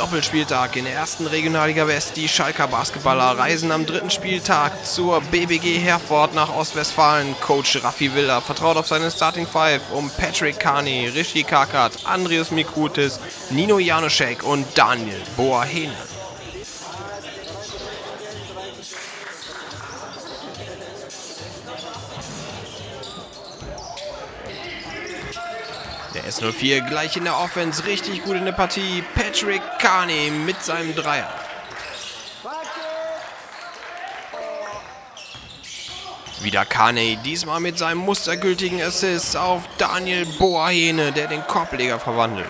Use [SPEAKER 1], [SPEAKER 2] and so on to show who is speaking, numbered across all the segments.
[SPEAKER 1] Doppelspieltag in der ersten Regionalliga West. Die Schalker Basketballer reisen am dritten Spieltag zur BBG Herford nach Ostwestfalen. Coach Raffi Willer vertraut auf seine Starting Five um Patrick Carney, Rishi Kakat, Andrius Mikutis, Nino Januszek und Daniel Boahene. Der S04 gleich in der Offense, richtig gut in der Partie. Patrick Carney mit seinem Dreier. Wieder Carney, diesmal mit seinem mustergültigen Assist auf Daniel Boahene, der den Korbleger verwandelt.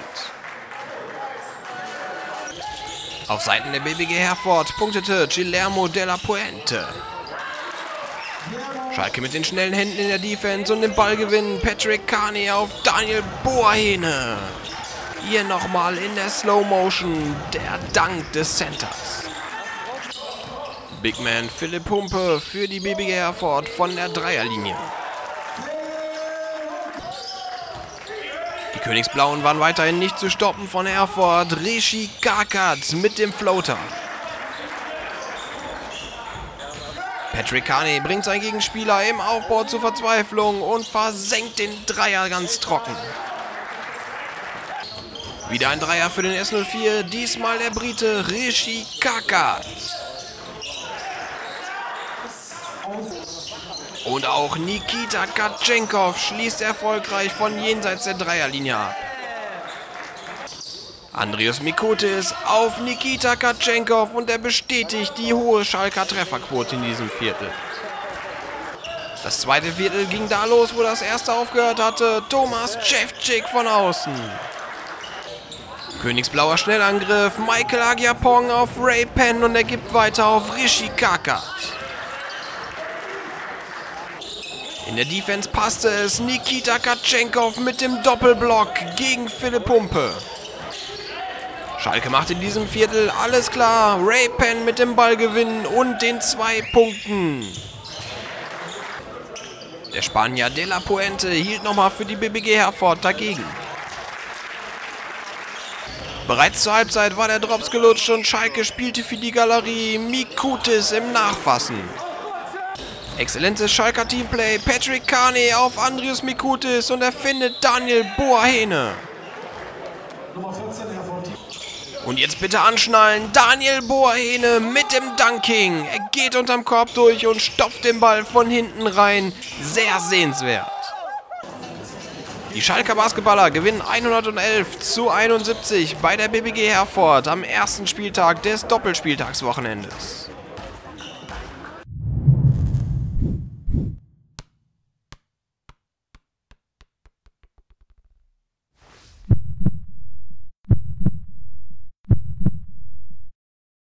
[SPEAKER 1] Auf Seiten der BBG Herford punktete Guillermo de la Puente. Schalke mit den schnellen Händen in der Defense und dem Ballgewinn. Patrick Carney auf Daniel Boahene. Hier nochmal in der Slow Motion der Dank des Centers. Big Man Philipp Humpe für die BBG Herford von der Dreierlinie. Die Königsblauen waren weiterhin nicht zu stoppen von Herford. Rishi Kakat mit dem Floater. Patrick Carney bringt seinen Gegenspieler im Aufbau zur Verzweiflung und versenkt den Dreier ganz trocken. Wieder ein Dreier für den S04, diesmal der Brite Rishi Kakat. Und auch Nikita Katschenkov schließt erfolgreich von jenseits der Dreierlinie ab. Andrius Mikutis auf Nikita Katschenkov und er bestätigt die hohe Schalker Trefferquote in diesem Viertel. Das zweite Viertel ging da los, wo das erste aufgehört hatte. Thomas Cevcik von außen. Königsblauer Schnellangriff. Michael Agyapong auf Ray Penn und er gibt weiter auf Rishi Kakat. In der Defense passte es. Nikita Katschenkov mit dem Doppelblock gegen Philipp Humpe. Schalke macht in diesem Viertel alles klar. Ray Penn mit dem Ballgewinn und den 2 Punkten. Der Spanier de la Puente hielt nochmal für die BBG Herford dagegen. Bereits zur Halbzeit war der Drops gelutscht und Schalke spielte für die Galerie. Mikutis im Nachfassen. Exzellentes Schalker Teamplay. Patrick Carney auf Andrius Mikutis und er findet Daniel Boahene. Und jetzt bitte anschnallen. Daniel Boahene mit dem Dunking. Er geht unterm Korb durch und stopft den Ball von hinten rein. Sehr sehenswert. Die Schalker Basketballer gewinnen 111:71 bei der BBG Herford am ersten Spieltag des Doppelspieltagswochenendes.